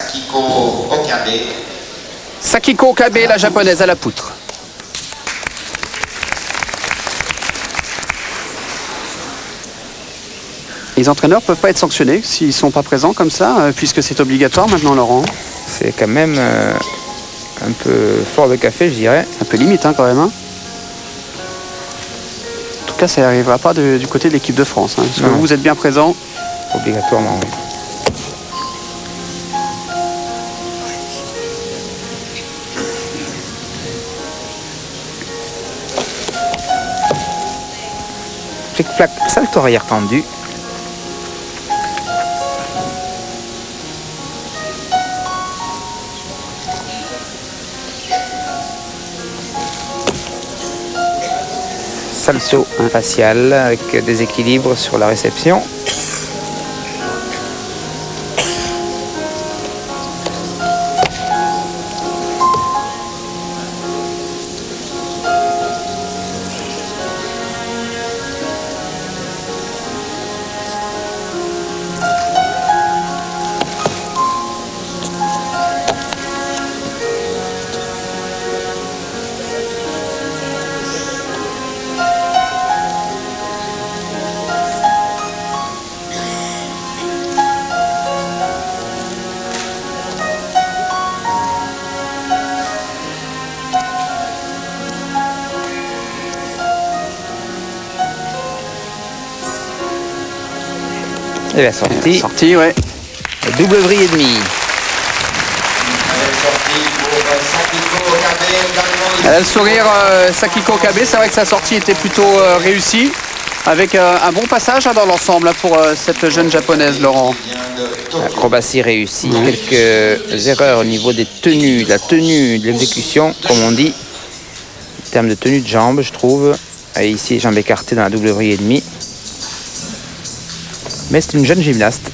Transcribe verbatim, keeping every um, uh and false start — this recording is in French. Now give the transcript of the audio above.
Sakiko Okabe. Sakiko Okabe, la japonaise à la poutre. Les entraîneurs ne peuvent pas être sanctionnés s'ils ne sont pas présents comme ça, euh, puisque c'est obligatoire maintenant, Laurent. C'est quand même euh, un peu fort de café, je dirais. Un peu limite hein, quand même. Hein. En tout cas, ça n'arrivera pas de, du côté de l'équipe de France. Hein, parce que vous, vous êtes bien présents. Obligatoirement, oui. Flic-flac, salto arrière tendu. Salto facial avec des équilibres sur la réception. Et la sortie. La sortie, ouais. Double vrille et demi. Elle a le sourire euh, Sakiko Okabe. C'est vrai que sa sortie était plutôt euh, réussie. Avec euh, un bon passage hein, dans l'ensemble hein, pour euh, cette jeune japonaise, Laurent. Acrobatie réussie. Mmh. Quelques erreurs au niveau des tenues, de la tenue, de l'exécution, comme on dit. En termes de tenue de jambes, je trouve. Et ici, jambes écartées dans la double vrille et demi. Mais c'est une jeune gymnaste.